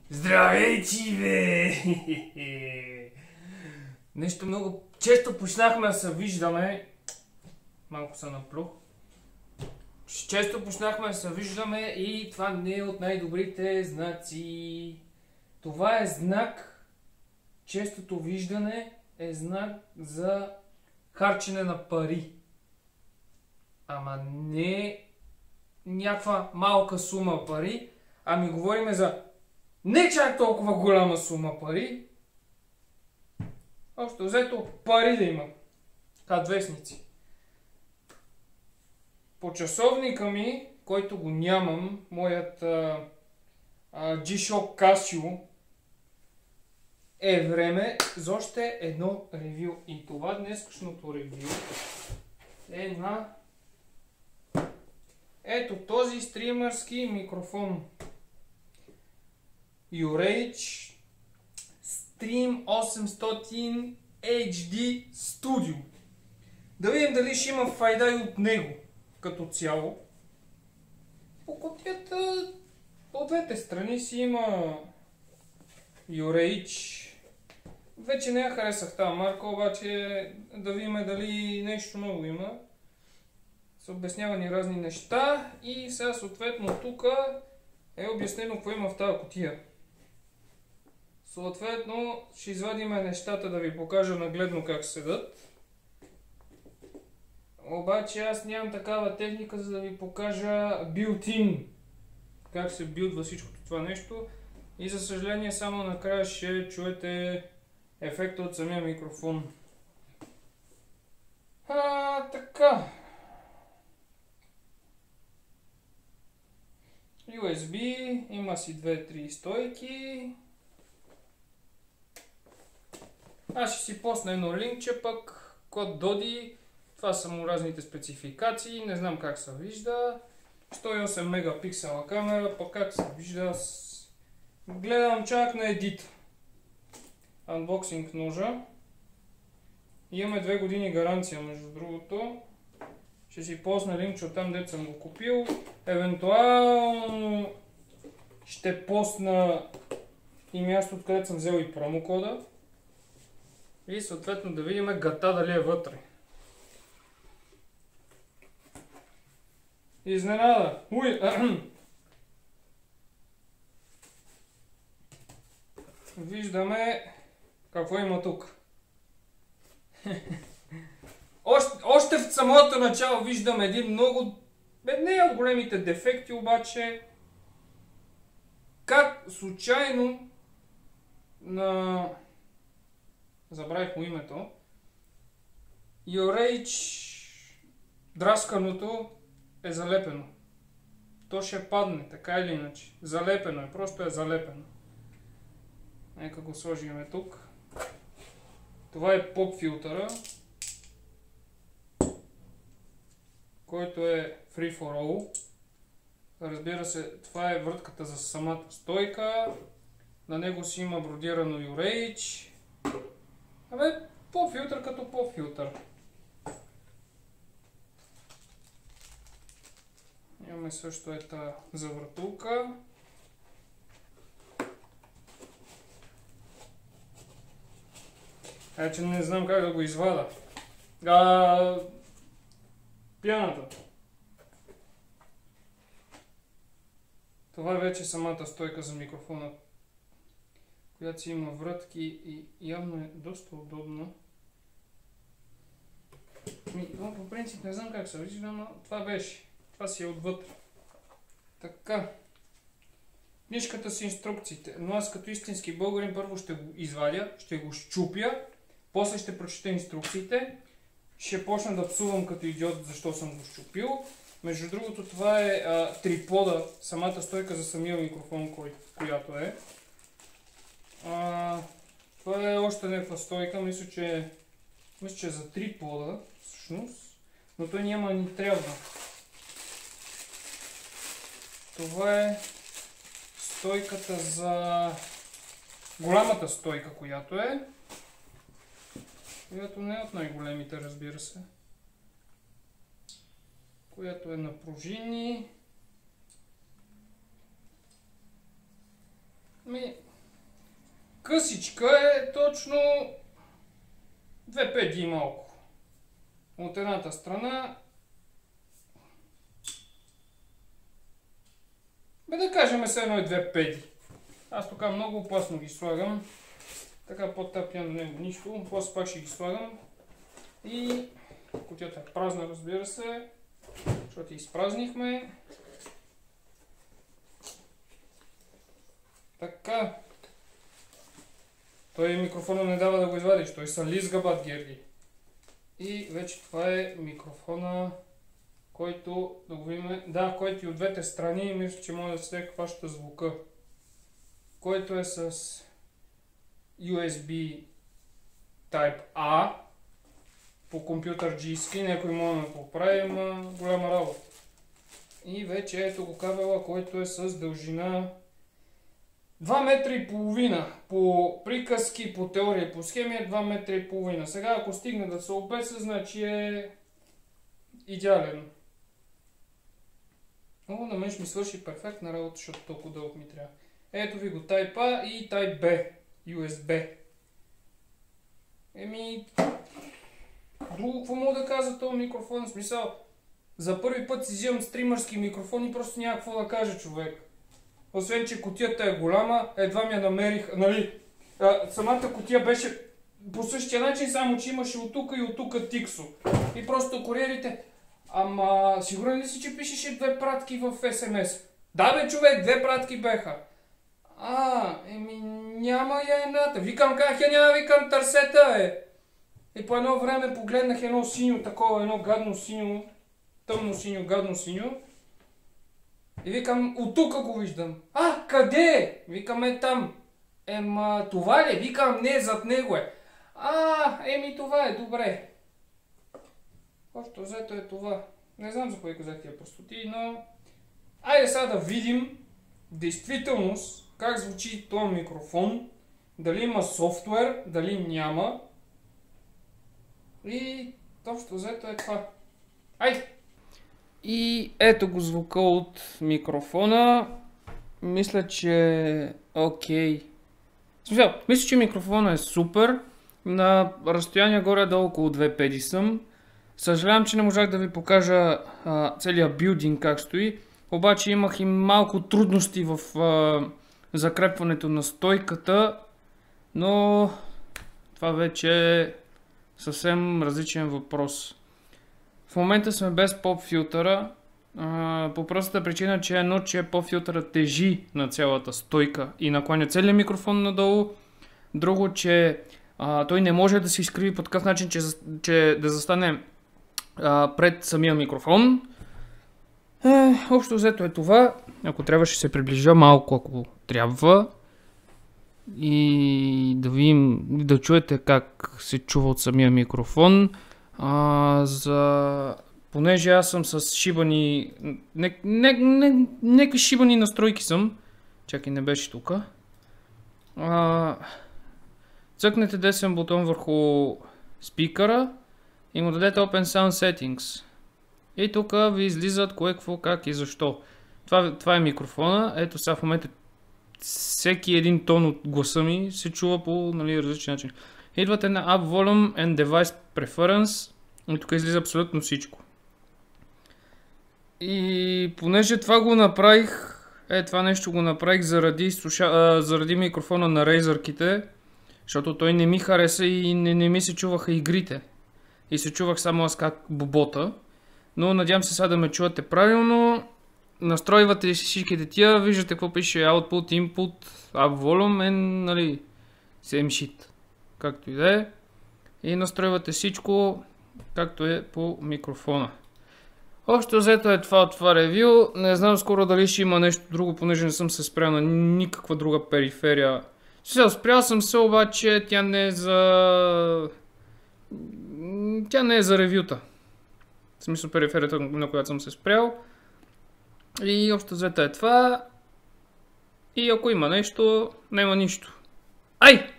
Здравейци, бе! Нещо много често почнахме да се виждаме. Малко се наплюх. Често почнахме да се виждаме и това не е от най-добрите знаци. Това е знак. Честото виждане е знак за харчене на пари. Ама не някаква малка сума пари, ами говориме за не чак толкова голяма сума пари. Общо взето пари да има. Вестници. По часовника ми, който го нямам, моят G-Shock Casio, е време за още едно ревю. И това днескашното ревю е на ето този стримърски микрофон. URH Stream 800 HD Studio. Да видим дали ще има файда и от него като цяло. По кутията по двете страни си има URH. Вече не я харесах тази марка, обаче да видим дали нещо ново има. Са обяснявани разни неща и сега съответно тук е обяснено какво има в тази кутия. Съответно ще извадим нещата да ви покажа нагледно как седат. Обаче аз нямам такава техника, за да ви покажа built-in. Как се билдва всичкото това нещо. И за съжаление само накрая ще чуете ефекта от самия микрофон. Така. USB, има си 2-3 стойки. Аз ще си посна едно линкче пък, код DODI. Това са му разните спецификации, не знам как се вижда. 108 мегапиксела камера, пък как се вижда. Гледам чак на едит. Unboxing ножа. Имаме 2 години гаранция между другото. Ще си посна линкче от там, дето съм го купил. Евентуално ще посна и място, откъдето съм взел и промокода. И съответно да видим гата дали е вътре. Изненада! Уй! Виждаме какво има тук. Още в самото начало виждам един много... не от големите дефекти, обаче как случайно на... забравих му името. URH драсканото е залепено. То ще падне, така или иначе. Залепено е, просто е залепено. Нека го сложим тук. Това е поп филтъра, който е free for all. Разбира се, това е вратката за самата стойка. На него си има бродирано URH. Поп филтър като поп филтър. Имаме също ета завъртулка. Че не знам как да го извада. Пяната. Това е вече самата стойка за микрофона, която си има вратки и явно е доста удобна. По принцип не знам как се вижда, но това беше. Това си е отвътре. Така. Книжката с инструкциите. Но аз като истински българин първо ще го извадя, ще го щупя, после ще прочета инструкциите, ще почна да псувам като идиот защо съм го щупил. Между другото това е трипода, самата стойка за самия микрофон, която е. Това е още някаква стойка, мисля, че е за трипода всъщност, но той няма ни трябва. Това е стойката за голямата стойка, която не е от най-големите, разбира се. Която е на пружини. Късичка е точно 2 педи и малко. От едната страна. Да кажем се едно и 2 педи. Аз тук много опасно ги слагам. Така по-тъпя на него нищо. После пак ще ги слагам. И кутията е празна, разбира се. Защото изпразнихме. Така. Той микрофона не дава да го извадиш. Той са лизгабат, Герги. И вече това е микрофона, който, да го видим, да, който и от двете страни, мисля, че може да се хваща звука. Който е с USB Type A по компютърджийски, някой може да поправи, има голяма работа. И вече ето го кабела, който е с дължина 2 метра и половина. По приказки, по теория, по схеми е 2 метра и половина. Сега ако стигне да се обеса, значи е идеален. Много на мен ще ми свърши перфектна работа, защото толкова дълъг ми трябва. Ето ви го Type A и Type B. USB. Друго какво мога да кажа този микрофон? В смисъл, за първи път си взимам стримърски микрофон и просто няма какво да кажа, човек. Освен, че кутията е голяма, едва ми я намерих, нали, самата кутия беше по същия начин, само че имаше от тук и от тук тиксо. И просто куриерите, ама сигурен ли си, че пишеше 2 пратки в СМС? Да бе, човек, 2 пратки беха. Няма я едната. Викам, как я няма, викам, търсета, бе. И по едно време погледнах едно синьо такова, едно гадно синьо, тъмно синьо, гадно синьо. И викам, от тук го виждам. Къде? Викам, е там. Това ли? Викам, не, зад него е. Това е, добре. Общо взето е това. Не знам за кой казах тия простоти, но... Айде сега да видим в действителност как звучи този микрофон. Дали има софтуер, дали няма. И общо взето е това. Айде! И ето го звука от микрофона. Мисля, че окей. Мисля, че микрофона е супер. На разстояние горе-долу около 2 педи съм. Съжалявам, че не можах да ви покажа целият билдинг как стои. Обаче имах и малко трудности в закрепването на стойката. Но това вече е съвсем различен въпрос. В момента сме без поп-филтъра, по простата причина, че едно, че поп-филтъра тежи на цялата стойка и накланя целият микрофон надолу. Друго, че той не може да се изкриви по такъв начин, че да застане пред самия микрофон. Общо взето е това. Ако трябва, ще се приближа малко, ако трябва. И да видим, да чуете как се чува от самия микрофон. Понеже аз съм с шибани... Нека шибани настройки съм. Чакай, не беше тук. Цъкнете десен бутон върху спикъра и му дадете Open Sound Settings. И тук ви излизат кое, какво, как и защо. Това е микрофона. Ето сега в момента всеки един тон от гласа ми се чува по различен начин. Идвате на App Volume and Device Preference и тук излиза абсолютно всичко. И понеже това го направих, това нещо го направих заради микрофона на Razer-ките, защото той не ми хареса и не ми се чуваха игрите. И се чувах само аз как бобота. Но надявам се сега да ме чувате правилно. Настройвате всичките тия, виждате какво пише Output, Input, App Volume and same shit. Както и да е. И настройвате всичко, както е по микрофона. Общо взето е това от това ревю. Не знам скоро дали ще има нещо друго, понеже не съм се спрял на никаква друга периферия. Спрял съм се, обаче тя не е за... Тя не е за ревюта. В смисъл периферията, на която съм се спрял. И общо взето е това. И ако има нещо, няма нищо. Ай!